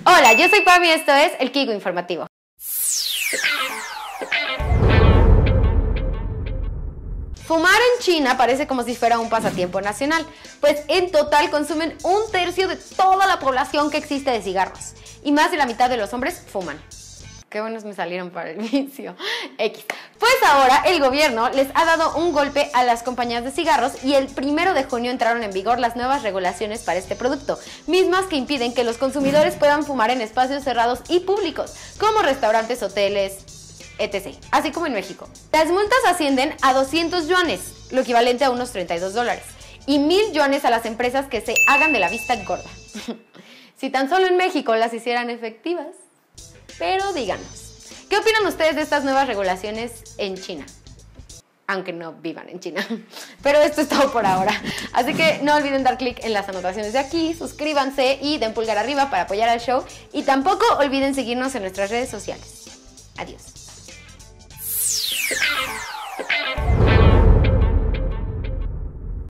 Hola, yo soy Pam y esto es el Kigo Informativo. Fumar en China parece como si fuera un pasatiempo nacional, pues en total consumen 1/3 de toda la población que existe de cigarros, y más de la mitad de los hombres fuman. Qué buenos me salieron para el vicio. X. Pues ahora el gobierno les ha dado un golpe a las compañías de cigarros y el 1 de junio entraron en vigor las nuevas regulaciones para este producto, mismas que impiden que los consumidores puedan fumar en espacios cerrados y públicos, como restaurantes, hoteles, etc., así como en México. Las multas ascienden a 200 yuanes, lo equivalente a unos $32, y 1,000 yuanes a las empresas que se hagan de la vista gorda. Si tan solo en México las hicieran efectivas. Pero díganos, ¿qué opinan ustedes de estas nuevas regulaciones en China? Aunque no vivan en China. Pero esto es todo por ahora. Así que no olviden dar clic en las anotaciones de aquí, suscríbanse y den pulgar arriba para apoyar al show. Y tampoco olviden seguirnos en nuestras redes sociales. Adiós.